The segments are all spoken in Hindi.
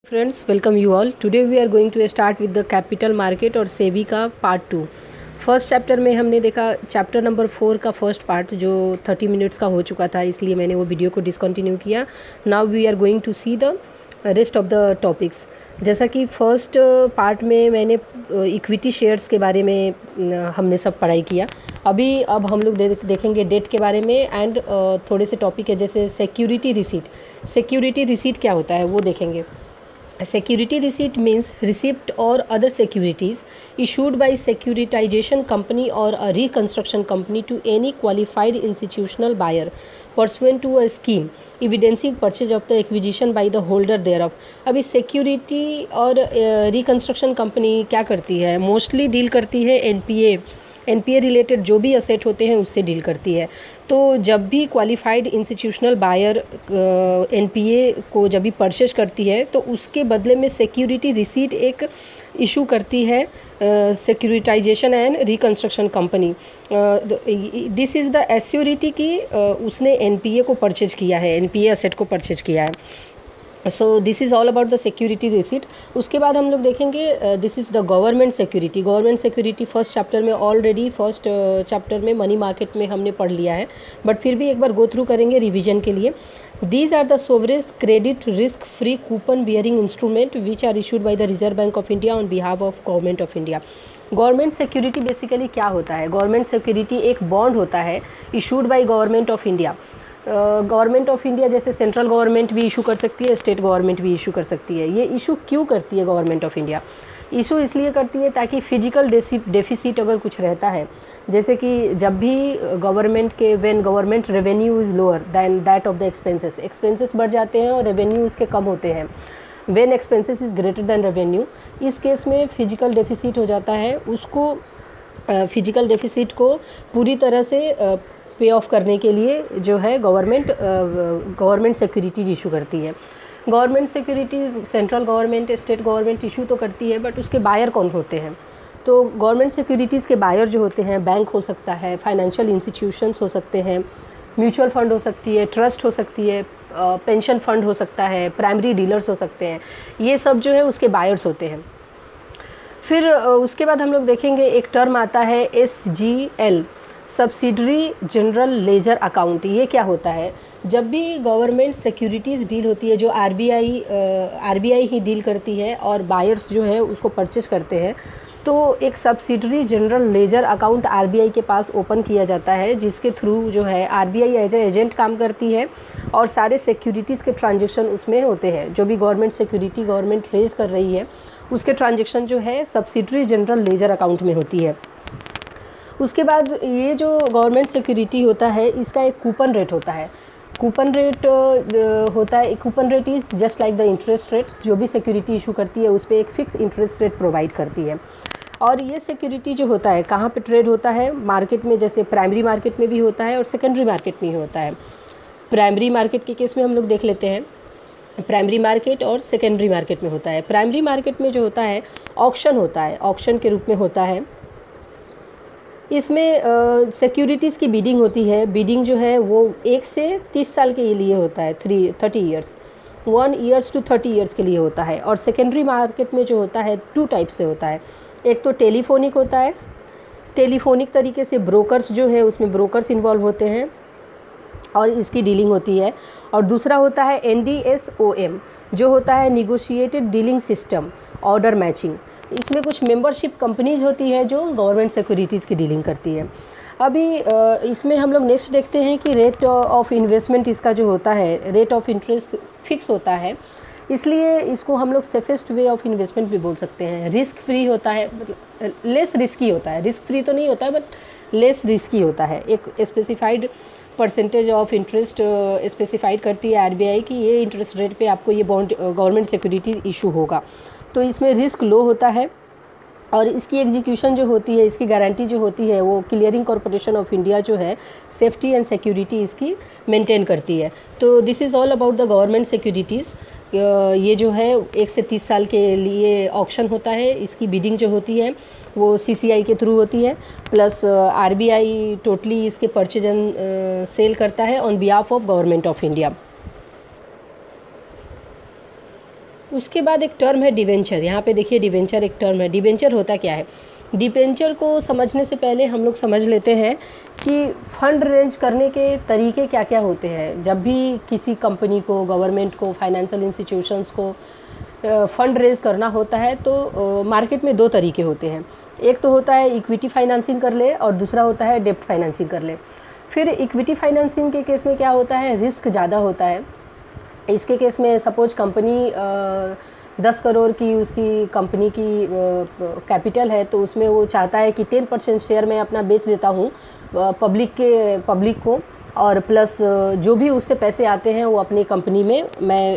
Friends, welcome you all. Today we are going to start with the capital market और सेबी का पार्ट 2। फर्स्ट चैप्टर में हमने देखा चैप्टर नंबर 4 का फर्स्ट पार्ट जो 30 मिनट्स का हो चुका था, इसलिए मैंने वो वीडियो को डिसकंटिन्यू किया। Now we are going to see the rest of the topics. जैसा कि फर्स्ट पार्ट में मैंने इक्विटी शेयर्स के बारे में हमने सब पढ़ाई किया। अब हम लोग देखेंगे डेट के बारे में एंड थोड़े से टॉपिक है जैसे सिक्योरिटी रिसीट। सिक्योरिटी रिसीट क्या होता है वो देखेंगे। Security receipt means receipt or other securities issued by securitization company or a reconstruction company to any qualified institutional buyer pursuant to a scheme evidencing purchase of the acquisition by the holder thereof। अभी सिक्योरिटी और रिकन्स्ट्रक्शन कंपनी क्या करती है? मोस्टली डील करती है एनपीए रिलेटेड जो भी असेट होते हैं उससे डील करती है। तो जब भी क्वालिफाइड इंस्टीट्यूशनल बायर एनपीए को जब भी परचेज करती है तो उसके बदले में सिक्योरिटी रिसीट एक इशू करती है securitisation and reconstruction company. This is the assurity कि उसने एनपीए को परचेज किया है, एनपीए असेट को परचेज किया है। So this is all about the security receipt. उसके बाद हम लोग देखेंगे this is the government security. Government security first chapter में ऑलरेडी फर्स्ट चैप्टर में मनी मार्केट में हमने पढ़ लिया है, बट फिर भी एक बार गो थ्रू करेंगे रिवीजन के लिए। These are the sovereign credit risk free coupon bearing instrument which are issued by the reserve bank of India on behalf of government of India. Government security basically क्या होता है? गवर्नमेंट सिक्योरिटी एक बॉन्ड होता है issued by government of India. Government of India जैसे सेंट्रल गवर्नमेंट भी इशू कर सकती है, स्टेट गवर्नमेंट भी इशू कर सकती है। ये इशू क्यों करती है गवर्नमेंट ऑफ इंडिया? इशू इसलिए करती है ताकि फिजिकल डेफिसिट अगर कुछ रहता है, जैसे कि जब भी गवर्नमेंट के when government revenue is lower than that of the expenses बढ़ जाते हैं और रेवेन्यू इसके कम होते हैं। When expenses is greater than revenue, इस केस में फिजिकल डेफिसिट हो जाता है। उसको फिजिकल डेफिसिट को पूरी तरह से पे ऑफ करने के लिए जो है गवर्नमेंट सिक्योरिटीज इशू करती है। Government securities central government state government issue तो करती है, बट उसके बायर कौन होते हैं? तो गवर्नमेंट सिक्योरिटीज़ के बायर जो होते हैं बैंक हो सकता है, फाइनेंशियल इंस्टीट्यूशंस हो सकते हैं, म्यूचुअल फंड हो सकती है, ट्रस्ट हो सकती है, पेंशन फंड हो सकता है, प्राइमरी डीलर्स हो सकते हैं। ये सब जो है उसके बायर्स होते हैं। फिर उसके बाद हम लोग देखेंगे एक टर्म आता है SGL, subsidiary general ledger account. ये क्या होता है? जब भी गवर्नमेंट सिक्योरिटीज़ डील होती है जो आरबीआई ही डील करती है और बायर्स जो है उसको परचेज करते हैं, तो एक subsidiary general ledger account RBI के पास ओपन किया जाता है, जिसके थ्रू जो है आरबीआई एज एजेंट काम करती है और सारे सिक्योरिटीज़ के ट्रांजेक्शन उसमें होते हैं। जो भी गवर्नमेंट सिक्योरिटी गवर्नमेंट रेज कर रही है उसके ट्रांजेक्शन जो है सब्सिडरी जनरल लेजर अकाउंट में होती है। उसके बाद ये जो गवर्नमेंट सिक्योरिटी होता है इसका एक कूपन रेट होता है। कूपन रेट होता है, coupon rate is just like the interest rate. जो भी सिक्योरिटी इशू करती है उस पर एक फ़िक्स इंटरेस्ट रेट प्रोवाइड करती है। और ये सिक्योरिटी जो होता है कहाँ पे ट्रेड होता है? मार्केट में, जैसे प्राइमरी मार्केट में भी होता है और सेकेंडरी मार्केट में ही होता है। प्राइमरी मार्केट के केस में हम लोग देख लेते हैं, प्राइमरी मार्केट और सेकेंडरी मार्केट में होता है। प्राइमरी मार्केट में जो होता है ऑक्शन होता है, ऑक्शन के रूप में होता है। इसमें सिक्योरिटीज़ की बीडिंग होती है। बीडिंग जो है वो 1 से 30 साल के लिए होता है, 30 ईयर्स, 1 ईयर्स टू 30 ईयर्स के लिए होता है। और सेकेंडरी मार्केट में जो होता है 2 टाइप से होता है। एक तो टेलीफोनिक होता है, टेलीफोनिक तरीके से ब्रोकर्स जो है उसमें ब्रोकर्स इन्वॉल्व होते हैं और इसकी डीलिंग होती है। और दूसरा होता है NDSOM जो होता है negotiated dealing system order matching. इसमें कुछ मेंबरशिप कंपनीज होती है जो गवर्नमेंट सिक्योरिटीज़ की डीलिंग करती है। अभी इसमें हम लोग नेक्स्ट देखते हैं कि रेट ऑफ इन्वेस्टमेंट इसका जो होता है, रेट ऑफ इंटरेस्ट फिक्स होता है, इसलिए इसको हम लोग सेफेस्ट वे ऑफ इन्वेस्टमेंट भी बोल सकते हैं। रिस्क फ्री होता है, मतलब लेस रिस्की होता है। रिस्क फ्री तो नहीं होता है बट लेस रिस्की होता है। एक specified percentage of interest specified करती है आरबीआई कि ये इंटरेस्ट रेट पे आपको ये बॉन्ड गवर्नमेंट सिक्योरिटी इशू होगा। तो इसमें रिस्क लो होता है और इसकी एग्जीक्यूशन जो होती है, इसकी गारंटी जो होती है वो क्लियरिंग कॉरपोरेशन ऑफ इंडिया जो है सेफ्टी एंड सिक्योरिटी इसकी मेंटेन करती है। तो this is all about the government securities. ये जो है 1 से 30 साल के लिए ऑक्शन होता है। इसकी बिडिंग जो होती है वो CCI के थ्रू होती है, प्लस आरबीआई टोटली इसके परचेज एंड सेल करता है on behalf of government of India. उसके बाद एक टर्म है डिवेंचर। यहाँ पे देखिए डिवेंचर एक टर्म है। डिवेंचर होता क्या है? डिवेंचर को समझने से पहले हम लोग समझ लेते हैं कि फ़ंड रेंज करने के तरीके क्या क्या होते हैं। जब भी किसी कंपनी को, गवर्नमेंट को, फाइनेंशियल इंस्टीट्यूशंस को फ़ंड रेज करना होता है तो मार्केट में दो तरीके होते हैं। एक तो होता है इक्विटी फाइनेंसिंग कर ले और दूसरा होता है डेब्ट फाइनेंसिंग कर ले। फिर इक्विटी फाइनेंसिंग के केस में क्या होता है, रिस्क ज़्यादा होता है। इसके केस में सपोज कंपनी 10 करोड़ की उसकी कंपनी की कैपिटल है, तो उसमें वो चाहता है कि 10% शेयर मैं अपना बेच देता हूँ पब्लिक को, और प्लस जो भी उससे पैसे आते हैं वो अपनी कंपनी में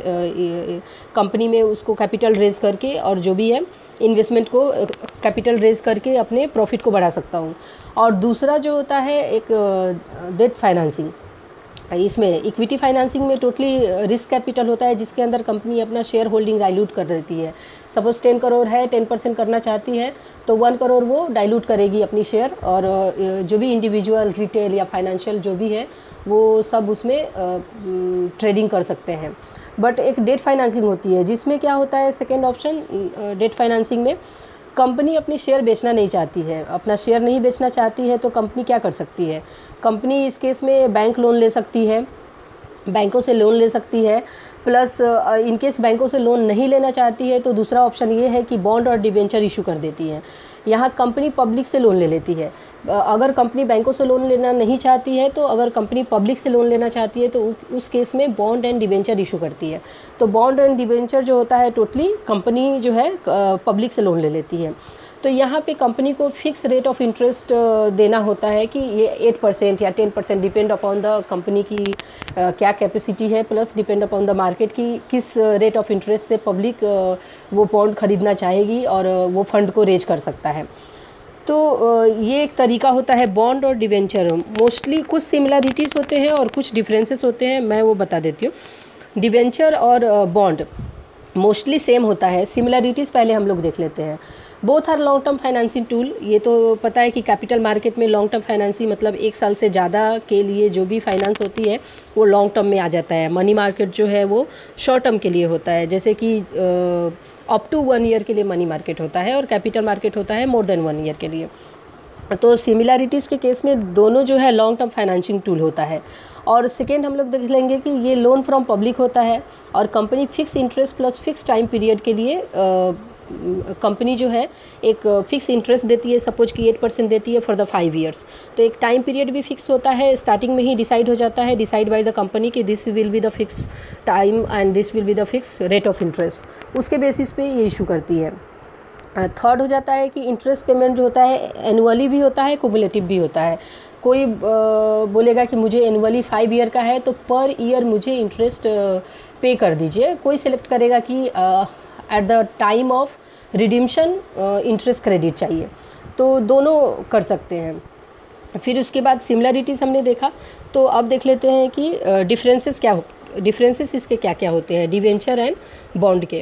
कंपनी में उसको कैपिटल रेज करके और जो भी है इन्वेस्टमेंट को कैपिटल रेज करके अपने प्रॉफिट को बढ़ा सकता हूँ। और दूसरा जो होता है एक डेट फाइनेंसिंग। इसमें इक्विटी फाइनेंसिंग में टोटली रिस्क कैपिटल होता है, जिसके अंदर कंपनी अपना शेयर होल्डिंग डाइल्यूट कर देती है। सपोज 10 करोड़ है, 10% करना चाहती है तो 1 करोड़ वो डाइल्यूट करेगी अपनी शेयर, और जो भी इंडिविजुअल, रिटेल या फाइनेंशियल जो भी है वो सब उसमें ट्रेडिंग कर सकते हैं। बट एक डेट फाइनेंसिंग होती है जिसमें क्या होता है, सेकेंड ऑप्शन डेट फाइनेंसिंग में कंपनी अपनी शेयर बेचना नहीं चाहती है, अपना शेयर नहीं बेचना चाहती है, तो कंपनी क्या कर सकती है? कंपनी इस केस में बैंक लोन ले सकती है, बैंकों से लोन ले सकती है। प्लस इनकेस बैंकों से लोन नहीं लेना चाहती है तो दूसरा ऑप्शन ये है कि बॉन्ड और डिवेंचर इशू कर देती है। यहाँ कंपनी पब्लिक से लोन ले लेती है। अगर कंपनी बैंकों से लोन लेना नहीं चाहती है तो अगर कंपनी पब्लिक से लोन लेना चाहती है तो उस केस में बॉन्ड एंड डिवेंचर इशू करती है। तो बॉन्ड एंड डिवेंचर जो होता है टोटली कंपनी जो है पब्लिक से लोन ले लेती है। तो यहाँ पे कंपनी को फिक्स रेट ऑफ इंटरेस्ट देना होता है कि ये 8% या 10% डिपेंड अपॉन द कंपनी की क्या कैपेसिटी है, plus depend upon the market की किस रेट ऑफ इंटरेस्ट से पब्लिक वो बॉन्ड खरीदना चाहेगी और वो फंड को रेज कर सकता है। तो ये एक तरीका होता है बॉन्ड और डिवेंचर। मोस्टली कुछ सिमिलरिटीज़ होते हैं और कुछ डिफरेंसेस होते हैं, मैं वो बता देती हूँ। डिवेंचर और बॉन्ड मोस्टली सेम होता है। सिमिलरिटीज़ पहले हम लोग देख लेते हैं। Both are long term financing tool. ये तो पता है कि कैपिटल मार्केट में लॉन्ग टर्म फाइनेंसिंग मतलब 1 साल से ज़्यादा के लिए जो भी फाइनेंस होती है वो लॉन्ग टर्म में आ जाता है। मनी मार्केट जो है वो शॉर्ट टर्म के लिए होता है, जैसे कि अप टू 1 ईयर के लिए मनी मार्केट होता है और कैपिटल मार्केट होता है मोर देन 1 ईयर के लिए। तो सिमिलरिटीज़ के केस में दोनों जो है लॉन्ग टर्म फाइनेंसिंग टूल होता है। और सेकेंड हम लोग देख लेंगे कि ये लोन फ्रॉम पब्लिक होता है और company fix interest plus fix time period के लिए कंपनी जो है एक फिक्स इंटरेस्ट देती है, सपोज कि 8% देती है फॉर द 5 ईयर्स। तो एक टाइम पीरियड भी फिक्स होता है, स्टार्टिंग में ही डिसाइड हो जाता है, डिसाइड बाय द कंपनी कि this will be the fix time and this will be the fix rate of interest. उसके बेसिस पे ये इशू करती है। थर्ड हो जाता है कि इंटरेस्ट पेमेंट जो होता है एनुअली भी होता है, कुमुलेटिव भी होता है। कोई बोलेगा कि मुझे एनुअली 5 ईयर का है तो पर ईयर मुझे इंटरेस्ट पे कर दीजिए। कोई सिलेक्ट करेगा कि at the time of redemption interest credit चाहिए, तो दोनों कर सकते हैं। फिर उसके बाद सिमिलरिटीज़ हमने देखा, तो अब देख लेते हैं कि डिफरेंसेस इसके क्या क्या होते हैं डिवेंचर एंड बॉन्ड के।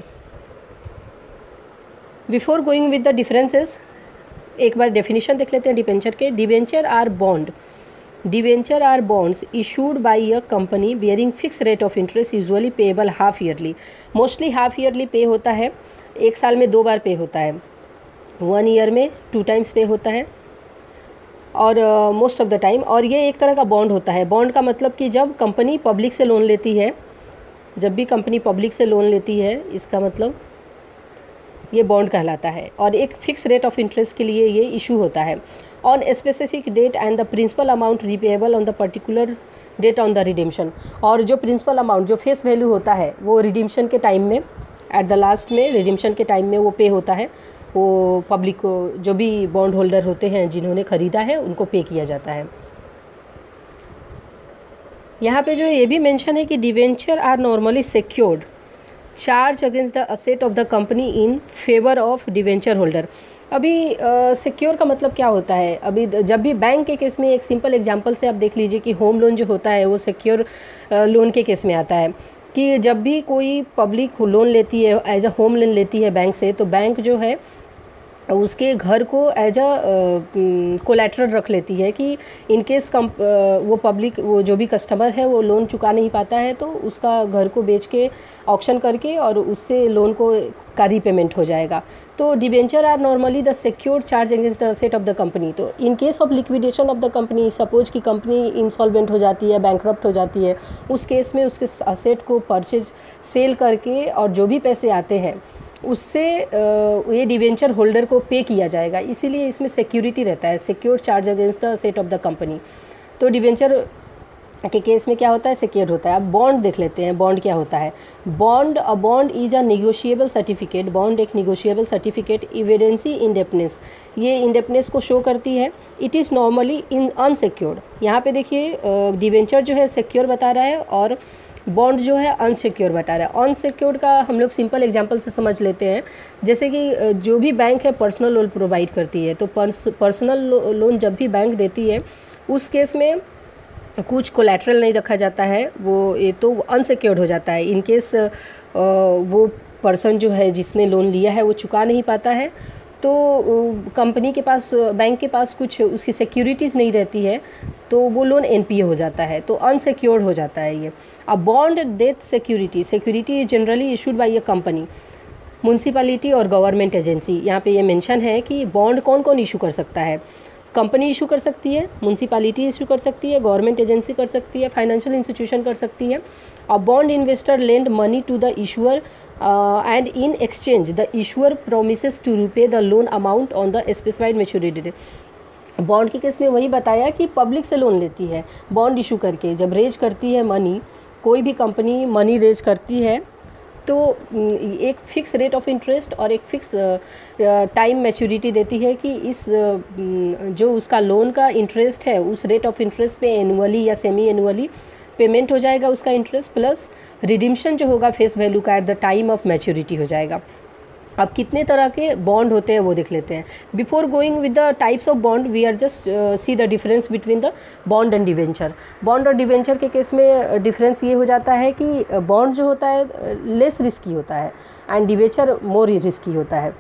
Before going with the differences एक बार डेफिनेशन देख लेते हैं डिवेंचर के। Debenture are bond, debenture are bonds issued by a company bearing fix rate of interest usually payable half yearly. Mostly half yearly pay होता है, 1 साल में 2 बार पे होता है, 1 ईयर में 2 टाइम्स पे होता है और मोस्ट ऑफ द टाइम। और ये एक तरह का बॉन्ड होता है। बॉन्ड का मतलब कि जब कंपनी पब्लिक से लोन लेती है, जब भी कंपनी पब्लिक से लोन लेती है इसका मतलब ये बॉन्ड कहलाता है और एक फिक्स रेट ऑफ इंटरेस्ट के लिए ये इशू होता है on specific date and the principal amount repayable on the particular date on the redemption. और जो प्रिंसिपल अमाउंट जो फेस वैल्यू होता है वो रिडीम्शन के टाइम में, एट द लास्ट में रिडीम्शन के टाइम में वो पे होता है, वो पब्लिक को, जो भी बॉन्ड होल्डर होते हैं जिन्होंने ख़रीदा है उनको पे किया जाता है। यहाँ पे जो ये भी मेंशन है कि debenture are normally secured charge against the asset of the company in favour of debenture holder. अभी सिक्योर का मतलब क्या होता है? अभी जब भी बैंक के केस में एक सिंपल एग्जांपल से आप देख लीजिए कि होम लोन जो होता है वो सिक्योर लोन के केस में आता है कि जब भी कोई पब्लिक लोन लेती है एज अ होम लोन लेती है बैंक से, तो बैंक जो है उसके घर को एज अ कोलैटरल रख लेती है कि इन केस वो पब्लिक, वो जो भी कस्टमर है वो लोन चुका नहीं पाता है तो उसका घर को बेच के ऑक्शन करके और उससे लोन को का रीपेमेंट हो जाएगा। तो debenture are normally the secured charge against the asset of the company. तो in case of liquidation of the company, suppose कि कंपनी इंसॉल्वेंट हो जाती है, बैंकरप्ट हो जाती है, उस केस में उसके असेट को परचेज सेल करके और जो भी पैसे आते हैं उससे ये डिवेंचर होल्डर को पे किया जाएगा। इसीलिए इसमें सिक्योरिटी रहता है, secured charge against the asset of the company. तो डिवेंचर के केस में क्या होता है, सिक्योर्ड होता है। अब बॉन्ड देख लेते हैं, बॉन्ड क्या होता है। Bond is a negotiable certificate. Bond एक निगोशिएबल सर्टिफिकेट इविडेंसी इंडेप्टनेस, ये इंडेप्टनेस को शो करती है। It is normally in unsecured. यहाँ पे देखिए डिवेंचर जो है सिक्योर बता रहा है और बॉन्ड जो है अनसिक्योर बता रहा है। अनसिक्योर्ड का हम लोग सिंपल एग्जांपल से समझ लेते हैं, जैसे कि जो भी बैंक है पर्सनल लोन प्रोवाइड करती है, तो पर्सनल लोन जब भी बैंक देती है उस केस में कुछ कोलैटरल नहीं रखा जाता है, वो ये तो अनसिक्योर्ड हो जाता है। इन केस वो पर्सन जो है जिसने लोन लिया है वो चुका नहीं पाता है तो कंपनी के पास, बैंक के पास कुछ उसकी सिक्योरिटीज़ नहीं रहती है तो वो लोन एनपीए हो जाता है, तो अनसिक्योर्ड हो जाता है ये। अब bond debt security, security generally issued by a company, municipality और गवर्नमेंट एजेंसी। यहाँ पे ये मेंशन है कि बॉन्ड कौन कौन इशू कर सकता है। कंपनी इशू कर सकती है, म्यूनसिपैलिटी इशू कर सकती है, गवर्नमेंट एजेंसी कर सकती है, फाइनेंशियल इंस्टीट्यूशन कर सकती है। और bond investor lend money to the issuer and in exchange the issuer promises to repay the loan amount on the specified maturity date। Bond के केस में वही बताया कि पब्लिक से लोन लेती है बॉन्ड इशू करके। जब रेज करती है मनी, कोई भी कंपनी मनी रेज करती है तो एक फ़िक्स रेट ऑफ इंटरेस्ट और एक फ़िक्स टाइम मैच्योरिटी देती है कि इस जो उसका लोन का इंटरेस्ट है उस रेट ऑफ इंटरेस्ट पे एनुअली या सेमी एनुअली पेमेंट हो जाएगा उसका इंटरेस्ट, प्लस रिडिम्शन जो होगा फेस वैल्यू का at the time of maturity हो जाएगा। अब कितने तरह के बॉन्ड होते हैं वो देख लेते हैं। Before going with the types of bond we are just see the difference between the bond and debenture. Bond और डिवेंचर के केस में डिफरेंस ये हो जाता है कि बॉन्ड जो होता है लेस रिस्की होता है एंड डिवेंचर मोर रिस्की होता है।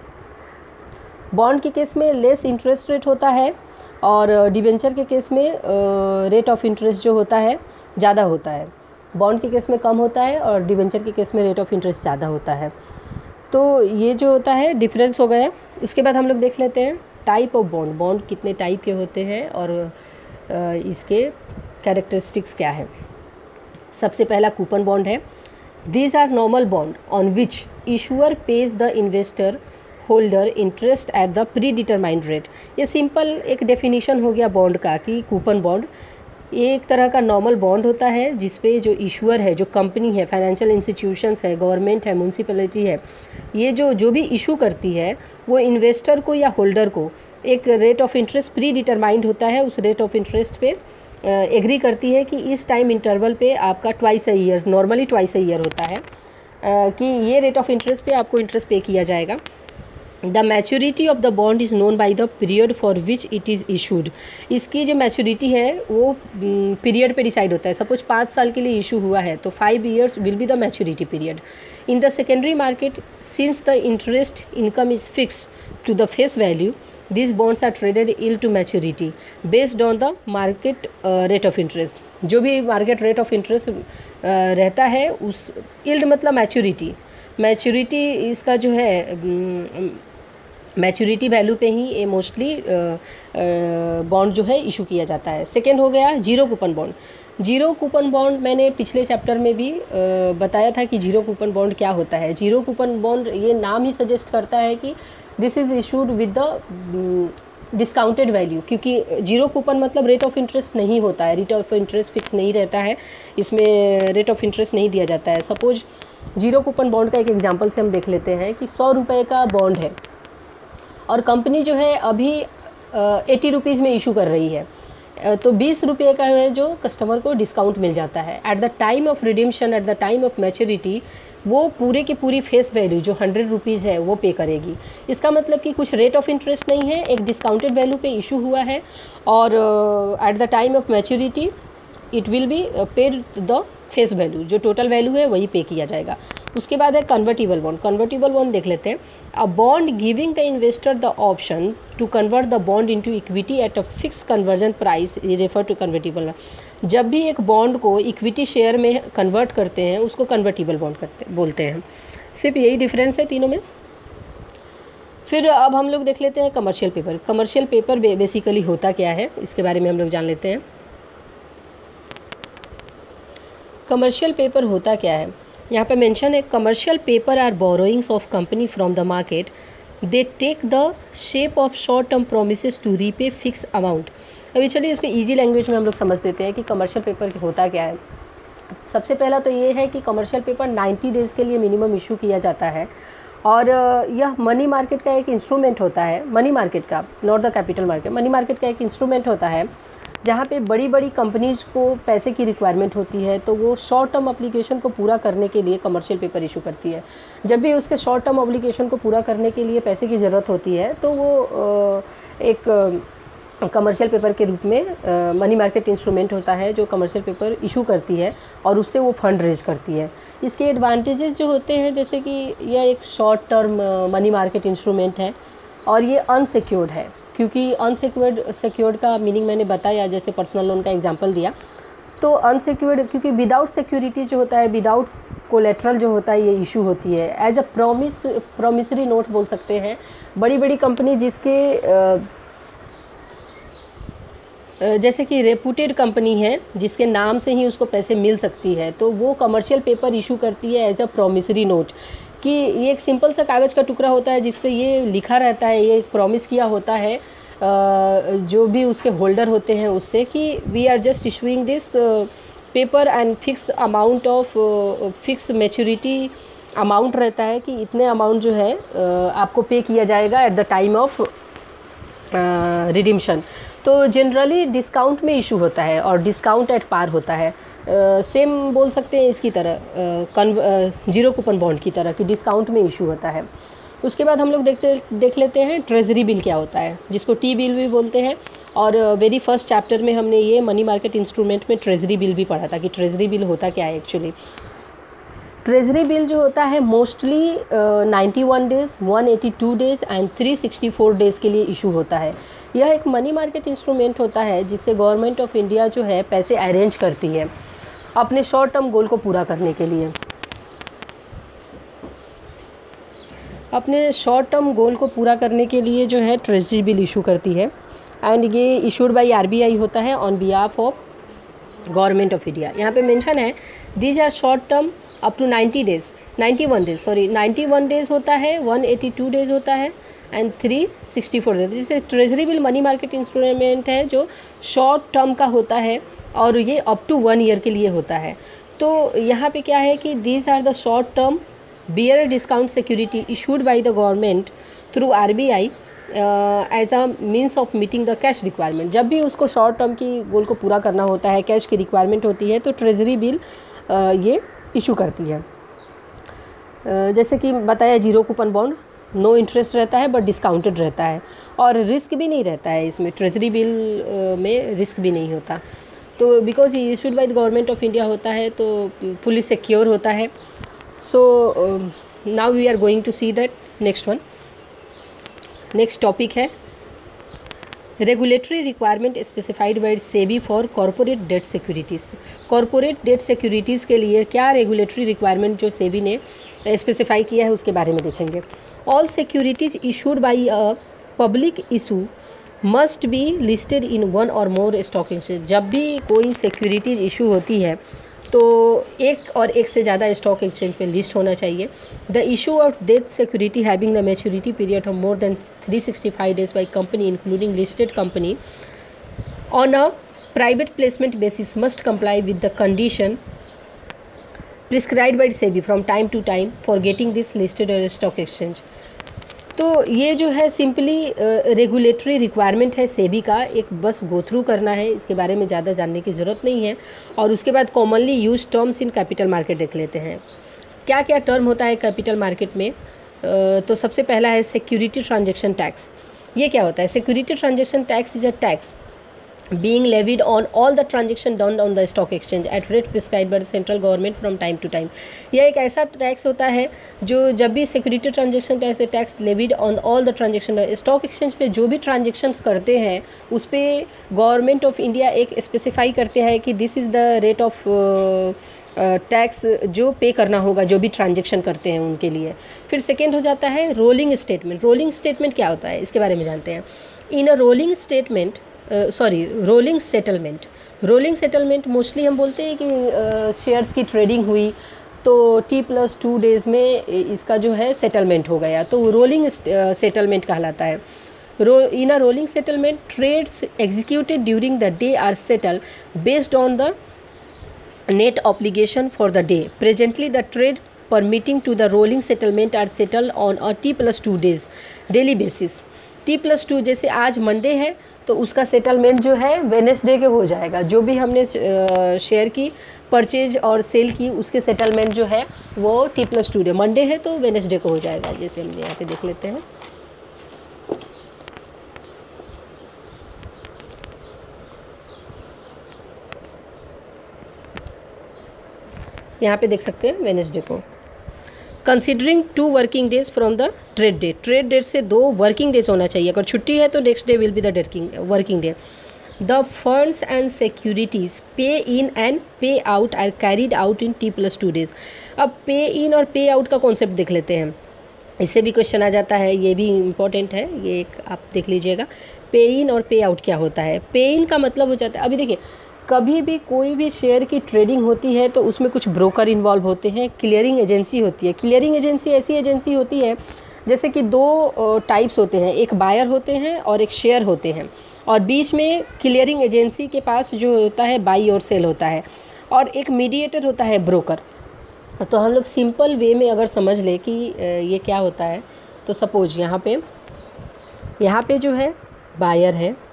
बॉन्ड के केस में लेस इंटरेस्ट रेट होता है और डिवेंचर के केस में रेट ऑफ इंटरेस्ट जो होता है ज़्यादा होता है। बॉन्ड के केस में कम होता है और डिवेंचर के केस में रेट ऑफ इंटरेस्ट ज़्यादा होता है। तो ये जो होता है डिफरेंस हो गया। उसके बाद हम लोग देख लेते हैं टाइप ऑफ बॉन्ड। बॉन्ड कितने टाइप के होते हैं और इसके कैरेक्टरिस्टिक्स क्या है। सबसे पहला कूपन बॉन्ड है। These are normal bond on which issuer pays the investor holder interest at the predetermined rate. ये सिंपल एक डेफिनेशन हो गया बॉन्ड का कि कूपन बॉन्ड ये एक तरह का नॉर्मल बॉन्ड होता है जिसपे जो इशूअर है, जो कंपनी है, फाइनेंशियल इंस्टीट्यूशंस है, गवर्नमेंट है, म्यूनसिपैलिटी है, ये जो भी इशू करती है वो इन्वेस्टर को या होल्डर को एक rate of interest predetermined होता है, उस रेट ऑफ इंटरेस्ट पे एग्री करती है कि इस टाइम इंटरवल पे आपका twice a year, normally twice a year होता है कि ये रेट ऑफ इंटरेस्ट पे आपको इंटरेस्ट पे किया जाएगा। The maturity of the bond is known by the period for which it is issued. इसकी जो मैच्योरिटी है वो पीरियड पे डिसाइड होता है। सपोज 5 साल के लिए इशू हुआ है तो 5 years will be the maturity period. In the secondary market since the interest income is fix to the face value these bonds are traded yield to maturity based on the market rate of interest। जो भी मार्केट रेट ऑफ इंटरेस्ट रहता है उस yield मतलब मैच्योरिटी इसका जो है मैच्योरिटी वैल्यू पे ही ये मोस्टली बॉन्ड जो है इशू किया जाता है। सेकेंड हो गया zero coupon bond. Zero coupon bond मैंने पिछले चैप्टर में भी बताया था कि जीरो कूपन बॉन्ड क्या होता है। जीरो कूपन बॉन्ड ये नाम ही सजेस्ट करता है कि this is issued with the discounted value, क्योंकि जीरो कूपन मतलब रेट ऑफ इंटरेस्ट नहीं होता है, रेट ऑफ इंटरेस्ट फिक्स नहीं रहता है, इसमें रेट ऑफ इंटरेस्ट नहीं दिया जाता है। सपोज जीरो कूपन बॉन्ड का एक एग्जांपल से हम देख लेते हैं कि 100 रुपये का बॉन्ड है और कंपनी जो है अभी 80 रुपीज़ में इशू कर रही है, तो 20 रुपये का है जो कस्टमर को डिस्काउंट मिल जाता है। At the time of redemption, at the time of maturity वो पूरे की पूरी फेस वैल्यू जो 100 रुपीज़ है वो पे करेगी। इसका मतलब कि कुछ रेट ऑफ इंटरेस्ट नहीं है, एक डिस्काउंटेड वैल्यू पे इशू हुआ है और at the time of maturity it will be paid the face value, जो टोटल वैल्यू है वही पे किया जाएगा। उसके बाद है कन्वर्टिबल बॉन्ड। कन्वर्टिबल बॉन्ड देख लेते हैं। A bond giving the investor the option to convert the bond into equity at a fix conversion price refer to convertible. जब भी एक बॉन्ड को इक्विटी शेयर में कन्वर्ट करते हैं उसको कन्वर्टिबल बॉन्ड बोलते हैं। सिर्फ यही डिफरेंस है तीनों में। फिर अब हम लोग देख लेते हैं commercial paper. Commercial paper basically होता क्या है इसके बारे में हम लोग जान लेते हैं। कमर्शियल पेपर होता क्या है, यहाँ पे मेंशन है, commercial paper are borrowings of company from the market, they take the shape of short term promises to repay fix amount. अभी चलिए इसको इजी लैंग्वेज में हम लोग समझ लेते हैं कि कमर्शियल पेपर होता क्या है। सबसे पहला तो ये है कि कमर्शियल पेपर 90 डेज़ के लिए मिनिमम इशू किया जाता है और यह मनी मार्केट का एक इंस्ट्रूमेंट होता है। मनी मार्केट का, not the capital market, money market का एक इंस्ट्रूमेंट होता है जहाँ पे बड़ी बड़ी कंपनीज को पैसे की रिक्वायरमेंट होती है, तो वो शॉर्ट टर्म एप्लीकेशन को पूरा करने के लिए कमर्शियल पेपर इशू करती है। जब भी उसके शॉर्ट टर्म एप्लीकेशन को पूरा करने के लिए पैसे की ज़रूरत होती है तो वो एक कमर्शियल पेपर के रूप में मनी मार्केट इंस्ट्रूमेंट होता है जो कमर्शियल पेपर इशू करती है और उससे वो फंड रेज करती है। इसके एडवांटेजेस जो होते हैं, जैसे कि यह एक short term money market instrument है और ये अनसिक्योर्ड है, क्योंकि अनसिक्योर्ड का मीनिंग मैंने बताया, जैसे पर्सनल लोन का एग्जांपल दिया। तो अनसिक्योर्ड क्योंकि विदाउट सिक्योरिटी जो होता है, विदाउट कोलेट्रल जो होता है, ये इशू होती है। एज अ प्रोमिसरी नोट बोल सकते हैं। बड़ी बड़ी कंपनी जिसके जैसे कि रेपुटेड कंपनी है जिसके नाम से ही उसको पैसे मिल सकती है, तो वो कमर्शियल पेपर इशू करती है एज अ प्रोमिसरी नोट, कि ये एक सिंपल सा कागज़ का टुकड़ा होता है जिस पे ये लिखा रहता है, ये प्रॉमिस किया होता है जो भी उसके होल्डर होते हैं उससे, कि we are just issuing this paper and fix amount of fix maturity amount रहता है कि इतने अमाउंट जो है आपको पे किया जाएगा at the time of redemption. तो जनरली डिस्काउंट में इशू होता है और डिस्काउंट एट पार होता है। सेम बोल सकते हैं इसकी तरह, जीरो कूपन बॉन्ड की तरह, कि डिस्काउंट में इशू होता है। उसके बाद हम लोग देख लेते हैं ट्रेजरी बिल क्या होता है, जिसको टी बिल भी बोलते हैं। और वेरी फर्स्ट चैप्टर में हमने ये मनी मार्केट इंस्ट्रूमेंट में ट्रेजरी बिल भी पढ़ा था कि ट्रेजरी बिल होता क्या है एक्चुअली। ट्रेजरी बिल जो होता है mostly 91 days, 182 days and 364 days के लिए इशू होता है। यह एक मनी मार्केट इंस्ट्रूमेंट होता है जिससे गवर्नमेंट ऑफ इंडिया जो है पैसे अरेंज करती है अपने शॉर्ट टर्म गोल को पूरा करने के लिए। अपने शॉर्ट टर्म गोल को पूरा करने के लिए जो है ट्रेजरी बिल इशू करती है एंड ये इशूड बाय आरबीआई होता है on behalf of government of India. यहाँ पे मेंशन है these are short term up to 91 days होता है, 182 डेज़ होता है एंड 364 डेज। जैसे treasury bill money market instrument है जो शॉर्ट टर्म का होता है और ये अप टू 1 ईयर के लिए होता है। तो यहाँ पे क्या है कि these are the short term bearer discount security issued by the government through RBI as a means of meeting the cash requirement. जब भी उसको शॉर्ट टर्म की गोल को पूरा करना होता है, कैश की रिक्वायरमेंट होती है, तो ट्रेजरी बिल ये इशू करती है। जैसे कि बताया zero coupon bond, no interest रहता है बट डिस्काउंटेड रहता है और रिस्क भी नहीं रहता है इसमें। ट्रेजरी बिल में रिस्क भी नहीं होता, तो बिकॉज ये issued by the government of India होता है तो फुली सिक्योर होता है। So now we are going to see that next one. Next topic है regulatory requirement specified by SEBI for corporate debt securities. Corporate debt securities के लिए क्या रेगुलेटरी रिक्वायरमेंट जो सेबी ने स्पेसिफाई किया है उसके बारे में देखेंगे। All securities issued by a public issue must be listed in one or more stock exchange. जब भी कोई सिक्योरिटीज इशू होती है तो एक और एक से ज़्यादा स्टॉक एक्सचेंज पे लिस्ट होना चाहिए। The issue of debt security having the maturity period of more than 365 days by company including listed company on a private placement basis must comply with the condition prescribed by SEBI from time to time for getting this listed or stock exchange. तो ये जो है सिंपली रेगुलेटरी रिक्वायरमेंट है सेबी का, एक बस गो थ्रू करना है, इसके बारे में ज़्यादा जानने की ज़रूरत नहीं है। और उसके बाद commonly use terms in capital market देख लेते हैं। क्या क्या टर्म होता है कैपिटल मार्केट में। तो सबसे पहला है सिक्योरिटी ट्रांजैक्शन टैक्स। ये क्या होता है? Security transaction tax is a tax being levied on all the transaction done on the stock exchange at rate prescribed by the central government from time to time। यह एक ऐसा टैक्स होता है जो जब भी security transaction tax levied on all the transaction, stock exchange पे जो भी ट्रांजेक्शन्स करते हैं उस पर गवर्नमेंट ऑफ इंडिया एक स्पेसिफाई करते हैं कि this is the rate of tax जो पे करना होगा जो भी ट्रांजेक्शन करते हैं उनके लिए। फिर सेकेंड हो जाता है रोलिंग स्टेटमेंट। रोलिंग स्टेटमेंट क्या होता है इसके बारे में जानते हैं। In a rolling statement rolling settlement. Rolling settlement mostly हम बोलते हैं कि शेयर्स की ट्रेडिंग हुई तो T+2 डेज़ में इसका जो है सेटलमेंट हो गया, तो रोलिंग सेटलमेंट कहलाता है। In a rolling settlement trades executed during the day are settle based on the net obligation for the day. Presently the trade permitting to the rolling settlement are settled on a T+2 days daily basis। T+2 जैसे आज मंडे है तो उसका सेटलमेंट जो है वेडनेसडे के हो जाएगा। जो भी हमने शेयर की परचेज और सेल की उसके सेटलमेंट जो है वो T+2 डे, मंडे है तो वेडनेसडे को हो जाएगा। जैसे हम यहाँ पे देख लेते हैं, यहाँ पे देख सकते हैं वेडनेसडे को। Considering 2 working days from the trade date. Trade date से 2 वर्किंग डेज होना चाहिए। अगर छुट्टी है तो next day will be the working day. The funds and securities pay in and pay out are carried out in T+2 days. अब पे इन और पे आउट का कॉन्सेप्ट देख लेते हैं, इससे भी क्वेश्चन आ जाता है, ये भी इम्पोर्टेंट है, ये एक आप देख लीजिएगा। पे इन और पे आउट क्या होता है। पे इन का मतलब हो जाता है, अभी देखिए कभी भी कोई भी शेयर की ट्रेडिंग होती है तो उसमें कुछ ब्रोकर इन्वॉल्व होते हैं, क्लियरिंग एजेंसी होती है। क्लियरिंग एजेंसी ऐसी एजेंसी होती है जैसे कि 2 टाइप्स होते हैं, एक बायर होते हैं और एक शेयर होते हैं, और बीच में क्लियरिंग एजेंसी के पास जो होता है बाई और सेल होता है, और एक मीडिएटर होता है ब्रोकर। तो हम लोग सिंपल वे में अगर समझ ले कि ये क्या होता है, तो सपोज यहाँ पे जो है बायर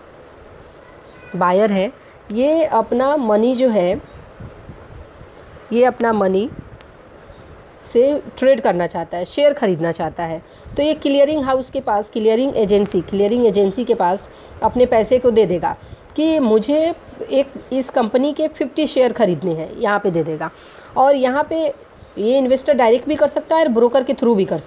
है, ये अपना मनी जो है, ये अपना मनी से ट्रेड करना चाहता है, शेयर खरीदना चाहता है, तो ये क्लियरिंग हाउस के पास, क्लियरिंग एजेंसी के पास अपने पैसे को दे देगा कि मुझे इस कंपनी के 50 शेयर खरीदने हैं, यहाँ पे दे देगा। और यहाँ पे ये इन्वेस्टर डायरेक्ट भी कर सकता है और ब्रोकर के थ्रू भी कर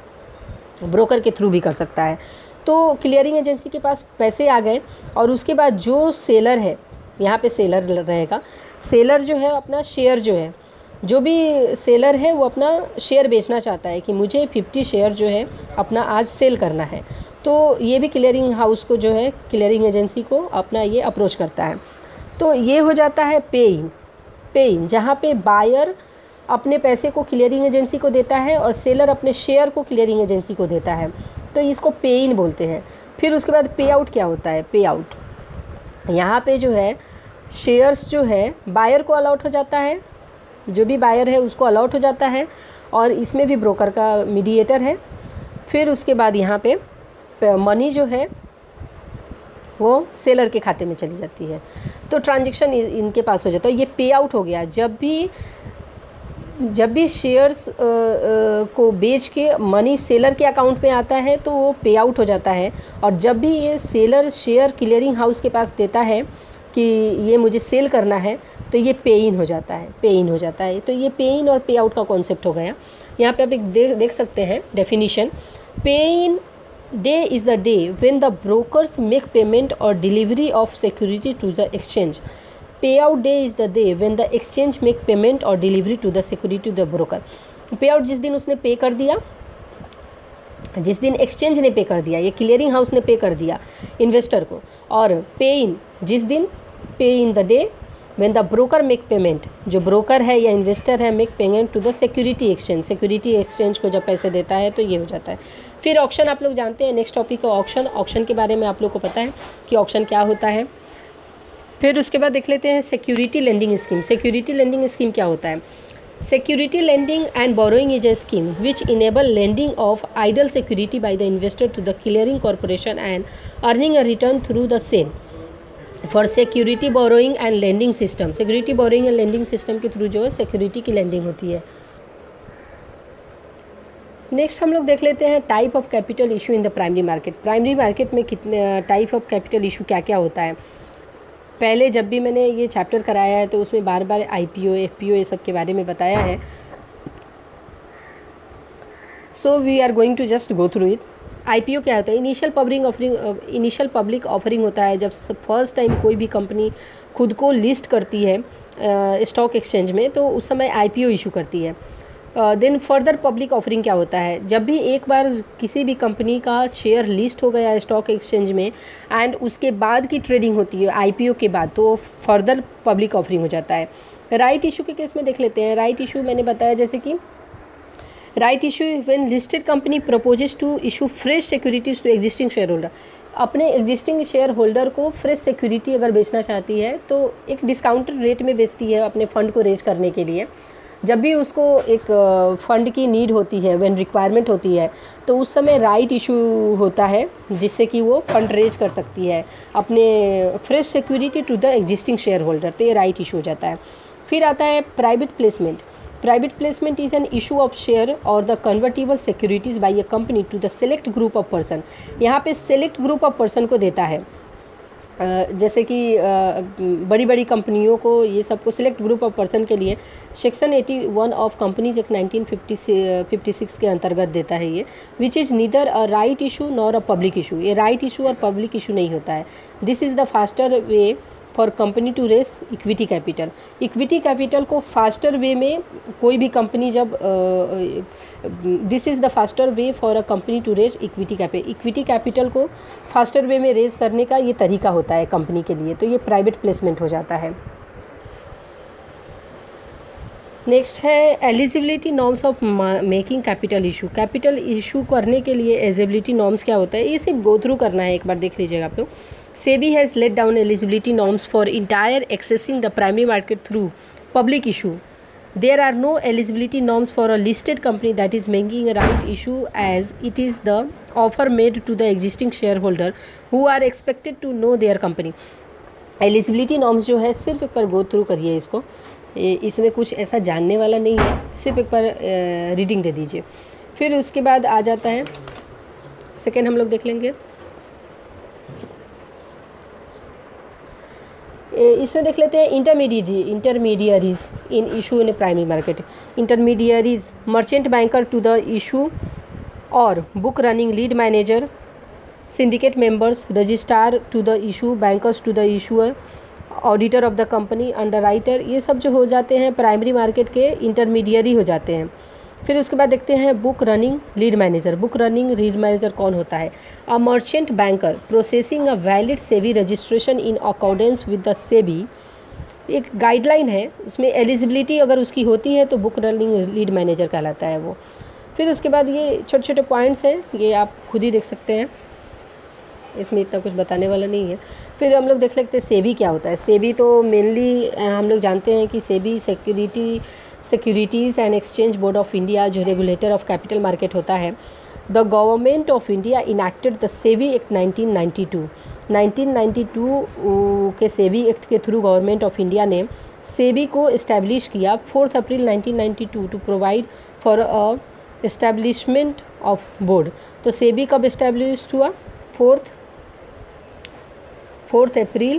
सकता है। तो क्लियरिंग एजेंसी के पास पैसे आ गए और उसके बाद जो सेलर है, यहाँ पे सेलर रहेगा, सेलर जो है अपना शेयर जो है, जो भी सेलर है वो अपना शेयर बेचना चाहता है कि मुझे 50 शेयर जो है अपना आज सेल करना है, तो ये भी क्लियरिंग हाउस को जो है, क्लियरिंग एजेंसी को अपना ये अप्रोच करता है। तो ये हो जाता है पे इन, जहाँ पे बायर अपने पैसे को क्लियरिंग एजेंसी को देता है और सेलर अपने शेयर को क्लियरिंग एजेंसी को देता है, तो इसको पे इन बोलते हैं। फिर उसके बाद पे आउट क्या होता है। पे आउट यहाँ पे जो है शेयर्स जो है बायर को अलॉट हो जाता है, जो भी बायर है उसको अलॉट हो जाता है, और इसमें भी ब्रोकर का मीडिएटर है। फिर उसके बाद यहाँ पे मनी जो है वो सेलर के खाते में चली जाती है, तो ट्रांजैक्शन इनके पास हो जाता है। ये पे आउट हो गया। जब भी शेयर्स को बेच के मनी सेलर के अकाउंट में आता है तो वो पे आउट हो जाता है, और जब भी ये सेलर शेयर क्लियरिंग हाउस के पास देता है कि ये मुझे सेल करना है, तो ये पे इन हो जाता है। तो ये पे इन और पे आउट का कॉन्सेप्ट हो गया। यहाँ पे आप एक देख सकते हैं definition. Pay in day is the day when the brokers make payment और delivery of security to the exchange. Pay out day is the day when the exchange make payment और delivery to the security to the broker. Pay out जिस दिन उसने पे कर दिया, जिस दिन एक्सचेंज ने पे कर दिया, ये क्लियरिंग हाउस ने पे कर दिया इन्वेस्टर को, और पे इन जिस दिन, pay in the day when the broker make payment, जो ब्रोकर है या इन्वेस्टर है, make payment to the security exchange को जब पैसे देता है तो ये हो जाता है। फिर ऑक्शन आप लोग जानते हैं, नेक्स्ट टॉपिक है ऑक्शन के बारे में आप लोग को पता है कि ऑक्शन क्या होता है। फिर उसके बाद देख लेते हैं security lending scheme. Security lending scheme क्या होता है। Security lending and borrowing is a scheme which enable lending of idle security by the investor to the clearing corporation and earning a return through the same for security borrowing and lending system. Security borrowing and lending system के थ्रू जो है सिक्योरिटी की लेंडिंग होती है। नेक्स्ट हम लोग देख लेते हैं type of capital issue in the primary market. Primary market में कितने टाइप ऑफ कैपिटल इशू क्या क्या होता है। पहले जब भी मैंने ये चैप्टर कराया है तो उसमें बार बार IPO FPO ये सब के बारे में बताया है। So we are going to just go through it. IPO क्या होता है? इनिशियल पब्लिक ऑफरिंग होता है जब फर्स्ट टाइम कोई भी कंपनी खुद को लिस्ट करती है स्टॉक एक्सचेंज में, तो उस समय IPO इशू करती है। देन फर्दर पब्लिक ऑफरिंग क्या होता है? जब भी एक बार किसी भी कंपनी का शेयर लिस्ट हो गया स्टॉक एक्सचेंज में एंड उसके बाद की ट्रेडिंग होती है IPO के बाद, तो फर्दर पब्लिक ऑफरिंग हो जाता है। राइट इशू के केस में देख लेते हैं। राइट इशू मैंने बताया जैसे कि right issue when listed company proposes to issue fresh securities to existing share holder. अपने एग्जिस्टिंग शेयर होल्डर को फ्रेश सिक्योरिटी अगर बेचना चाहती है तो एक डिस्काउंटेड रेट में बेचती है अपने फंड को रेज करने के लिए। जब भी उसको एक फंड की नीड होती है, व्हेन रिक्वायरमेंट होती है, तो उस समय राइट इशू होता है जिससे कि वो फंड रेज कर सकती है अपने fresh security to the existing share holder, तो ये राइट इशू हो जाता है। फिर आता है private placement. Private placement is an issue of share और the convertible securities by a company to the select group of person. यहाँ पे सेलेक्ट ग्रुप ऑफ पर्सन को देता है, जैसे कि बड़ी बड़ी कंपनियों को, ये सबको सिलेक्ट ग्रुप ऑफ पर्सन के लिए सेक्शन 81 ऑफ कंपनीज एक्ट 1956 के अंतर्गत देता है ये, which is neither a right issue nor a public issue. ये राइट इशू और पब्लिक इशू नहीं होता है। This is the faster way for company to raise equity capital. Equity capital को फास्टर वे में कोई भी कंपनी जब this is the faster way for a company to raise equity capital को फास्टर वे में रेज करने का ये तरीका होता है कंपनी के लिए, तो ये प्राइवेट प्लेसमेंट हो जाता है। नेक्स्ट है eligibility norms of making capital issue. Capital issue करने के लिए एलिजिबिलिटी नॉर्म्स क्या होता है, ये सिर्फ गो थ्रू करना है, एक बार देख लीजिएगा आप लोग। SEBI has laid down eligibility norms for entire accessing the primary market through public issue. There are no eligibility norms for a listed company that is making a right issue, as it is the offer made to the existing shareholder who are expected to know their company. Eligibility norms जो है सिर्फ एक बार गो थ्रू करिए इसको, इसमें कुछ ऐसा जानने वाला नहीं है, सिर्फ एक बार रीडिंग दे दीजिए। फिर उसके बाद आ जाता है सेकेंड, हम लोग देख लेंगे। इसमें देख लेते हैं intermediaries in issue in primary market. Intermediaries merchant banker to the issue और book running lead manager, syndicate members, registrar to the issue, bankers to the issuer, auditor of the company, underwriter, ये सब जो हो जाते हैं प्राइमरी मार्केट के इंटरमीडियरी हो जाते हैं। फिर उसके बाद देखते हैं book running lead manager. Book running lead manager कौन होता है? A merchant banker processing a valid SEBI registration in accordance with the SEBI. एक गाइडलाइन है, उसमें एलिजिबिलिटी अगर उसकी होती है तो बुक रनिंग लीड मैनेजर कहलाता है वो। फिर उसके बाद ये छोटे छोटे पॉइंट्स हैं, ये आप खुद ही देख सकते हैं, इसमें इतना कुछ बताने वाला नहीं है। फिर हम लोग देख लेते हैं सेबी क्या होता है। सेबी तो मेनली हम लोग जानते हैं कि SEBI securities and exchange board of India जो रेगुलेटर ऑफ कैपिटल मार्केट होता है। The government of India enacted the SEBI act 1992 के सेबी एक्ट के थ्रू गवर्नमेंट ऑफ इंडिया ने सेबी को इस्टेब्लिश किया 4 April 1992 to provide for a establishment of board. तो सेबी कब इस्टेब्लिश हुआ? 4 अप्रैल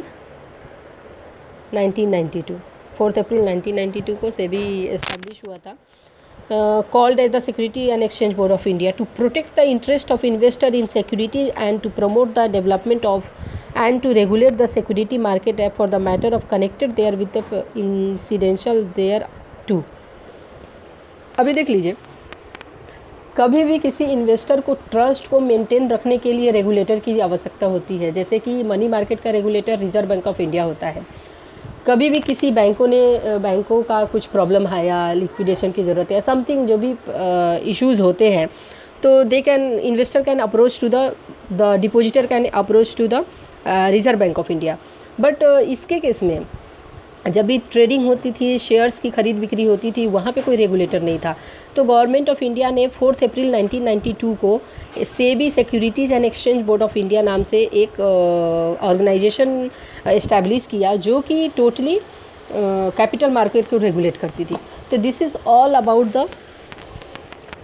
1992। 4 अप्रैल 1992 को सेबी एस्टैब्लिश हुआ था। Called as the security and exchange board of India to protect the interest of investor in security and to promote the development of and to regulate the security market for the matter of connected therewith the incidental thereto. अभी देख लीजिए, कभी भी किसी इन्वेस्टर को ट्रस्ट को मेंटेन रखने के लिए रेगुलेटर की आवश्यकता होती है, जैसे कि मनी मार्केट का regulator reserve bank of India होता है। कभी भी किसी बैंकों का कुछ प्रॉब्लम आया, लिक्विडेशन की ज़रूरत है, समथिंग जो भी इश्यूज़ होते हैं, तो investor can approach to the depositor can approach to the reserve bank of India. But इसके केस में जब भी ट्रेडिंग होती थी, शेयर्स की खरीद बिक्री होती थी, वहाँ पे कोई रेगुलेटर नहीं था। तो गवर्नमेंट ऑफ इंडिया ने 4 अप्रैल 1992 को SEBI securities and exchange board of India नाम से एक ऑर्गेनाइजेशन इस्टेब्लिश किया जो कि टोटली कैपिटल मार्केट को रेगुलेट करती थी। तो this is all about the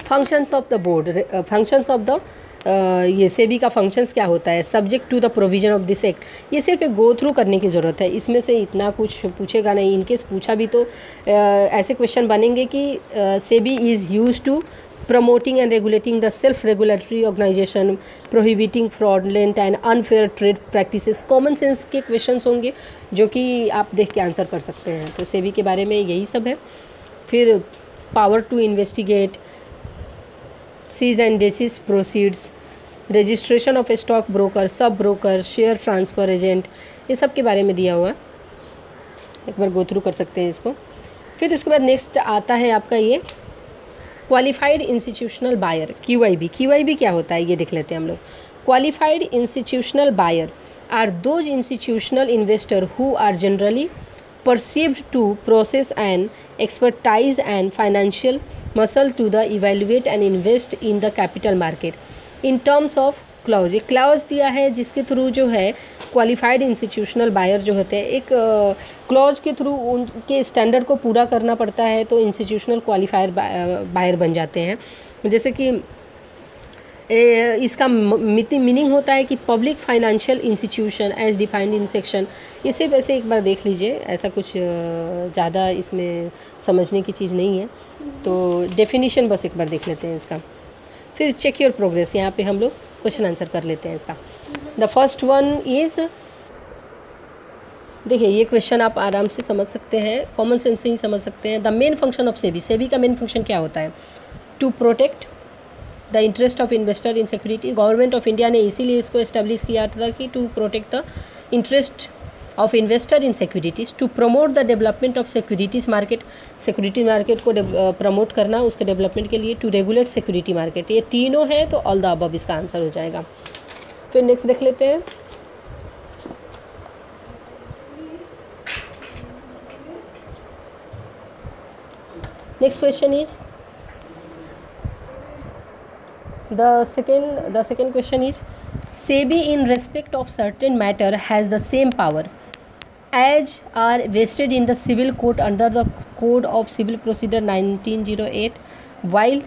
functions of the board, functions of the ये सेबी का फंक्शंस क्या होता है, subject to the provision of this act. ये सिर्फ एक गो थ्रू करने की ज़रूरत है, इसमें से इतना कुछ पूछेगा नहीं। इनकेस पूछा भी तो ऐसे क्वेश्चन बनेंगे कि SEBI is use to promoting and regulating the self-regulatory organization, prohibiting fraudulent and unfair trade practices। Common sense के क्वेश्चंस होंगे जो कि आप देख के आंसर कर सकते हैं। तो सेबी के बारे में यही सब है। फिर power to investigate, cease and desist proceeds, registration of stock broker, sub broker, share transfer agent, ये सब के बारे में दिया हुआ है, एक बार गो थ्रू कर सकते हैं इसको। फिर उसके बाद नेक्स्ट आता है आपका ये qualified institutional buyer, QIB। QIB क्या होता है ये देख लेते हैं हम लोग। Qualified institutional buyer are those institutional investor who are generally perceived to possess an expertise and financial muscle to the evaluate and invest in the capital market in terms of clause। एक क्लाउज दिया है जिसके थ्रू जो है क्वालिफाइड इंस्टीट्यूशनल बायर जो होते हैं, एक क्लॉज के थ्रू उनके स्टैंडर्ड को पूरा करना पड़ता है तो इंस्टीट्यूशनल क्वालिफायर बायर बन जाते हैं। जैसे कि इसका मीनिंग होता है कि public financial institution as defined in section. इसे वैसे एक बार देख लीजिए, ऐसा कुछ ज़्यादा इसमें समझने की चीज़ नहीं है, तो डेफिनेशन बस एक बार देख लेते हैं इसका। फिर चेक योर प्रोग्रेस, यहाँ पे हम लोग क्वेश्चन आंसर कर लेते हैं इसका। द फर्स्ट वन इज़, देखिए ये क्वेश्चन आप आराम से समझ सकते हैं, कॉमन सेंस से ही समझ सकते हैं। The main function of SEBI, SEBI का मेन फंक्शन क्या होता है? To protect the interest of investor in security. Government of India ने इसीलिए इसको एस्टेब्लिश किया था कि to protect the interest of investor in securities, to promote the development of securities market, security market को प्रमोट करना उसके डेवलपमेंट के लिए, टू रेगुलेट सिक्योरिटी मार्केट। ये तीनों हैं तो ऑल द अबव इसका आंसर हो जाएगा। फिर नेक्स्ट देख लेते हैं। Next question is the second question is, SEBI in respect of certain matter has the same power as are vested in the civil court under the Code of Civil Procedure 1908 while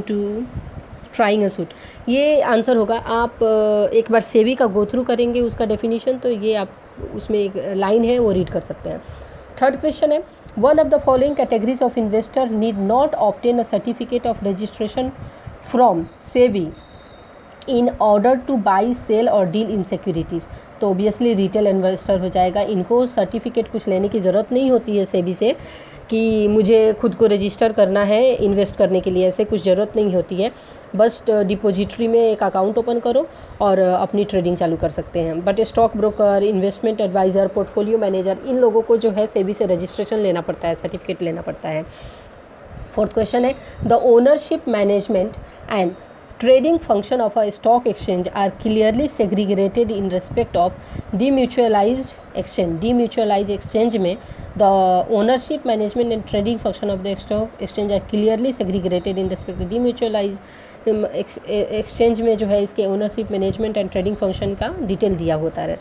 trying a suit। ये आंसर होगा। आप एक बार सेबी का गो थ्रू करेंगे उसका डेफिनेशन, तो ये आप उसमें एक लाइन है वो रीड कर सकते हैं। थर्ड क्वेश्चन है, one of the following categories of investor need not obtain a certificate of registration from SEBI in order to buy sell और डील इन सिक्योरिटीज़। तो ऑब्वियसली रिटेल इन्वेस्टर हो जाएगा, इनको सर्टिफिकेट कुछ लेने की ज़रूरत नहीं होती है सेबी से कि मुझे खुद को रजिस्टर करना है इन्वेस्ट करने के लिए, ऐसे कुछ ज़रूरत नहीं होती है। बस डिपॉजिटरी में एक अकाउंट ओपन करो और अपनी ट्रेडिंग चालू कर सकते हैं। But stock broker, investment advisor, portfolio manager, इन लोगों को जो है सेबी से रजिस्ट्रेशन लेना पड़ता है, सर्टिफिकेट लेना पड़ता है। फोर्थ क्वेश्चन है, the ownership, management and trading function of a stock exchange are clearly segregated in respect of demutualized exchange। demutualized exchange में the ownership, management and trading function of the stock exchange are clearly segregated in respect of demutualized exchange में जो है इसके ownership, management and trading function का डिटेल दिया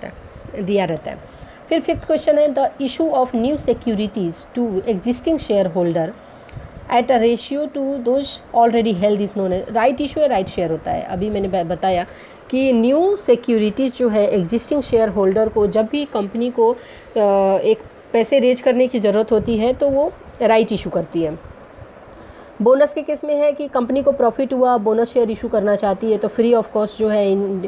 रहता है। फिर फिफ्थ क्वेश्चन है, the issue of new securities to existing shareholder at a ratio to those already held is known है। राइट इशू है, राइट शेयर होता है। अभी मैंने बताया कि न्यू सिक्योरिटीज़ जो है एग्जिस्टिंग शेयर होल्डर को, जब भी कंपनी को एक पैसे रेज करने की ज़रूरत होती है तो वो राइट इशू करती है। बोनस के केस में है कि कंपनी को प्रॉफिट हुआ, बोनस शेयर इशू करना चाहती है तो फ्री ऑफ कॉस्ट जो है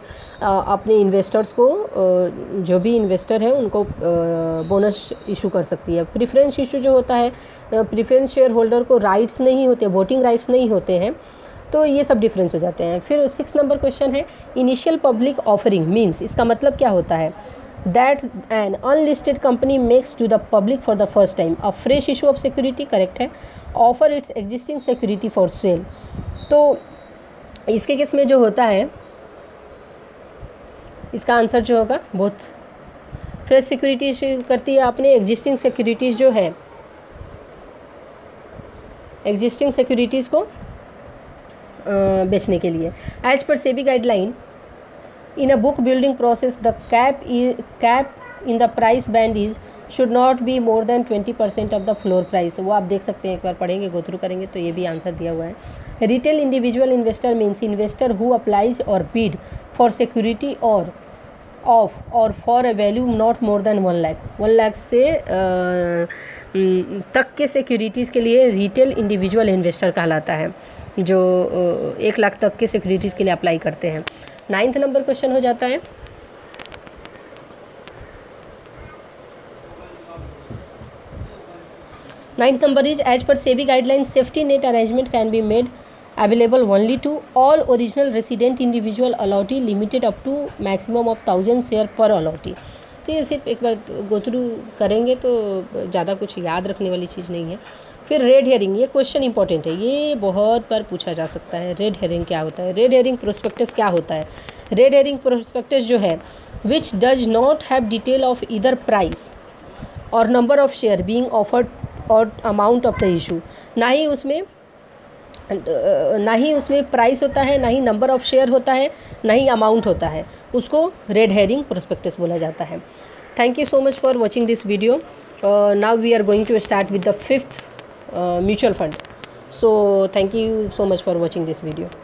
अपने इन्वेस्टर्स को, जो भी इन्वेस्टर है उनको बोनस इशू कर सकती है। प्रेफरेंस इशू जो होता है, प्रेफरेंस शेयर होल्डर को राइट्स नहीं होते, वोटिंग राइट्स नहीं होते हैं, तो ये सब डिफरेंस हो जाते हैं। फिर 6 नंबर क्वेश्चन है, इनिशियल पब्लिक ऑफरिंग मीन्स, इसका मतलब क्या होता है? That an unlisted company makes to the public for the first time a fresh issue of security, correct है, offer its existing security for sale. तो इसके केस में जो होता है, इसका आंसर जो होगा बहुत फ्रेश सिक्योरिटी इशू करती है आपने एग्जिस्टिंग सिक्योरिटीज़ जो है, एग्जिस्टिंग सिक्योरिटीज़ को बेचने के लिए। As per SEBI guideline in a book building process the cap in the price band is should not be more than 20% of the floor price. वो आप देख सकते हैं, एक बार पढ़ेंगे, गो थ्रू करेंगे तो ये भी आंसर दिया हुआ है। Retail individual investor means investor who applies और बीड फॉर सिक्योरिटी और ऑफ और for a value not more than 1 lakh. 1 lakh से तक के सिक्योरिटीज़ के लिए रिटेल इंडिविजुअल इन्वेस्टर कहलाता है, जो 1 लाख तक के सिक्योरिटीज़ के लिए अप्लाई करते हैं। 9th नंबर क्वेश्चन हो जाता है, ninth number is as per SEBI guideline safety net arrangement can be made available only to all original resident individual allottee limited up to maximum of 1000 share per allottee. तो ये सिर्फ एक बार गो थ्रू करेंगे तो ज़्यादा कुछ याद रखने वाली चीज़ नहीं है। फिर रेड हेयरिंग, ये क्वेश्चन इंपॉर्टेंट है, ये बहुत बार पूछा जा सकता है। रेड हेयरिंग क्या होता है? रेड हेयरिंग प्रोस्पेक्टस क्या होता है? रेड हेयरिंग प्रोस्पेक्टस जो है which does not have detail of either price और number of share being offered और अमाउंट ऑफ द इशू। ना ही उसमें प्राइस होता है, ना ही नंबर ऑफ शेयर होता है, ना ही अमाउंट होता है, उसको रेड हेयरिंग प्रोस्पेक्टस बोला जाता है। Thank you so much for watching this video. Now we are going to start with the 5th mutual fund. So thank you so much for watching this video.